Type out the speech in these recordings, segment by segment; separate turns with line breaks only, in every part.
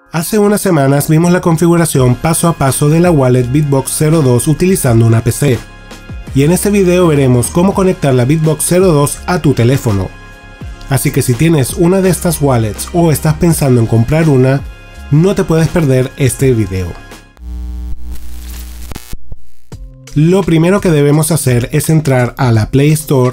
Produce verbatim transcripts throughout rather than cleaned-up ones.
Hace unas semanas vimos la configuración paso a paso de la wallet Bitbox cero dos utilizando una P C. Y en este video veremos cómo conectar la Bitbox cero dos a tu teléfono. Así que si tienes una de estas wallets o estás pensando en comprar una, no te puedes perder este video. Lo primero que debemos hacer es entrar a la Play Store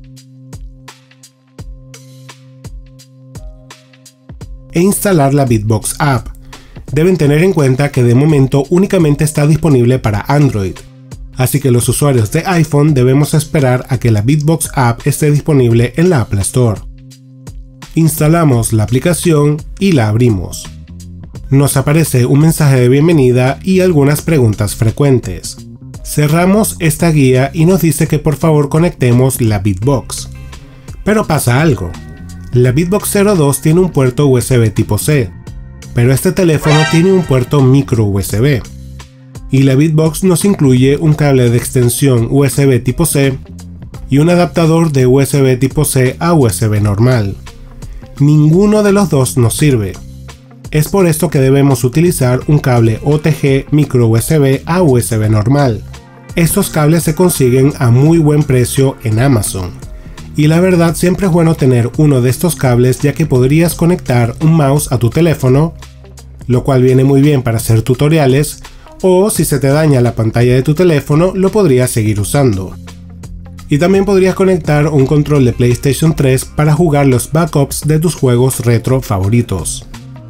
e instalar la Bitbox App. Deben tener en cuenta que de momento únicamente está disponible para Android, así que los usuarios de iPhone debemos esperar a que la Bitbox App esté disponible en la Apple Store. Instalamos la aplicación y la abrimos. Nos aparece un mensaje de bienvenida y algunas preguntas frecuentes. Cerramos esta guía y nos dice que por favor conectemos la Bitbox. Pero pasa algo. La Bitbox cero dos tiene un puerto U S B tipo C, pero este teléfono tiene un puerto micro U S B. Y la Bitbox nos incluye un cable de extensión U S B tipo C y un adaptador de U S B tipo C a U S B normal. Ninguno de los dos nos sirve. Es por esto que debemos utilizar un cable O T G micro U S B a U S B normal. Estos cables se consiguen a muy buen precio en Amazon. Y la verdad siempre es bueno tener uno de estos cables, ya que podrías conectar un mouse a tu teléfono, lo cual viene muy bien para hacer tutoriales, o si se te daña la pantalla de tu teléfono lo podrías seguir usando. Y también podrías conectar un control de PlayStation tres para jugar los backups de tus juegos retro favoritos.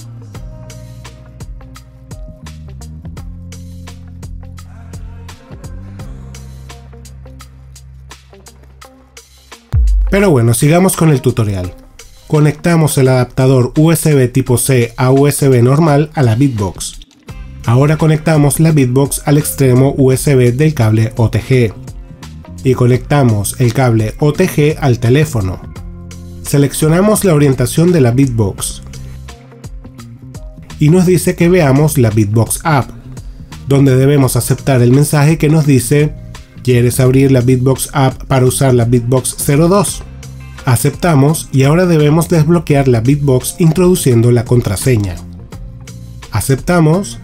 Pero bueno, sigamos con el tutorial. Conectamos el adaptador U S B tipo C a U S B normal a la Bitbox. Ahora conectamos la Bitbox al extremo U S B del cable O T G. Y conectamos el cable O T G al teléfono. Seleccionamos la orientación de la Bitbox. Y nos dice que veamos la Bitbox App, donde debemos aceptar el mensaje que nos dice: ¿quieres abrir la Bitbox App para usar la Bitbox cero dos? Aceptamos y ahora debemos desbloquear la Bitbox introduciendo la contraseña. Aceptamos.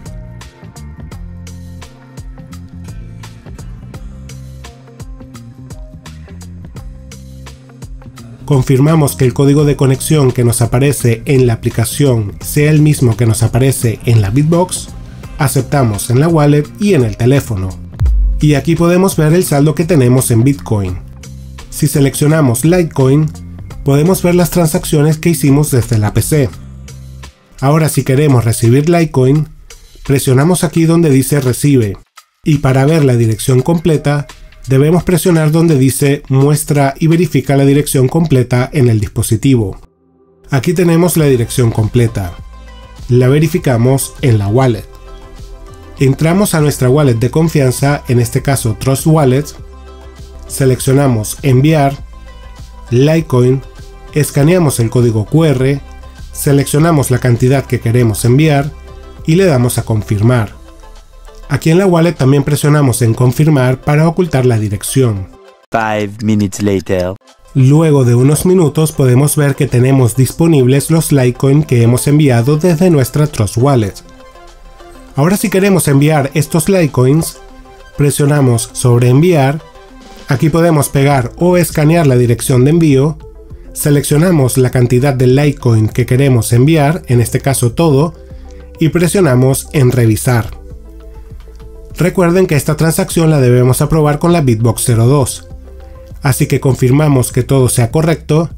Confirmamos que el código de conexión que nos aparece en la aplicación sea el mismo que nos aparece en la Bitbox. Aceptamos en la wallet y en el teléfono. Y aquí podemos ver el saldo que tenemos en Bitcoin. Si seleccionamos Litecoin, podemos ver las transacciones que hicimos desde la P C. Ahora si queremos recibir Litecoin, presionamos aquí donde dice Recibe. Y para ver la dirección completa, debemos presionar donde dice Muestra y verifica la dirección completa en el dispositivo. Aquí tenemos la dirección completa. La verificamos en la wallet. Entramos a nuestra wallet de confianza, en este caso Trust Wallet, seleccionamos Enviar, Litecoin, escaneamos el código Q R, seleccionamos la cantidad que queremos enviar y le damos a Confirmar. Aquí en la wallet también presionamos en Confirmar para ocultar la dirección.
Five minutes later.
Luego de unos minutos podemos ver que tenemos disponibles los Litecoin que hemos enviado desde nuestra Trust Wallet. Ahora si queremos enviar estos Litecoins, presionamos sobre Enviar, aquí podemos pegar o escanear la dirección de envío, seleccionamos la cantidad de Litecoin que queremos enviar, en este caso todo, y presionamos en Revisar. Recuerden que esta transacción la debemos aprobar con la Bitbox cero dos, así que confirmamos que todo sea correcto,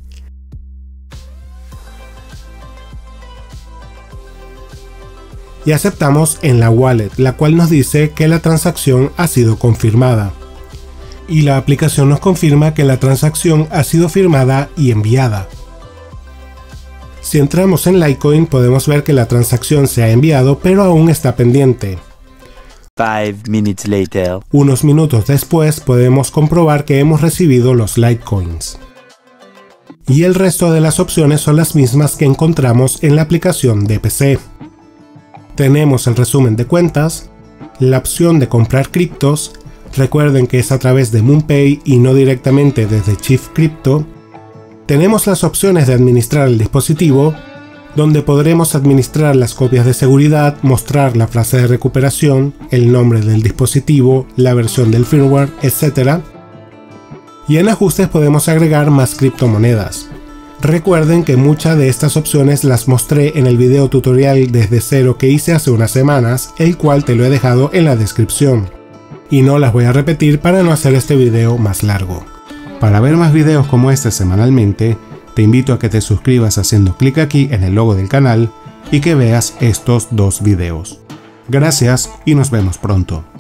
y aceptamos en la wallet, la cual nos dice que la transacción ha sido confirmada. Y la aplicación nos confirma que la transacción ha sido firmada y enviada. Si entramos en Litecoin podemos ver que la transacción se ha enviado pero aún está pendiente.
Five minutes later.
Unos minutos después podemos comprobar que hemos recibido los Litecoins. Y el resto de las opciones son las mismas que encontramos en la aplicación de P C. Tenemos el resumen de cuentas, la opción de comprar criptos, recuerden que es a través de MoonPay y no directamente desde Chief Crypto. Tenemos las opciones de administrar el dispositivo donde podremos administrar las copias de seguridad, mostrar la frase de recuperación, el nombre del dispositivo, la versión del firmware, etcétera. Y en ajustes podemos agregar más criptomonedas. Recuerden que muchas de estas opciones las mostré en el video tutorial desde cero que hice hace unas semanas, el cual te lo he dejado en la descripción. Y no las voy a repetir para no hacer este video más largo. Para ver más videos como este semanalmente, te invito a que te suscribas haciendo clic aquí en el logo del canal y que veas estos dos videos. Gracias y nos vemos pronto.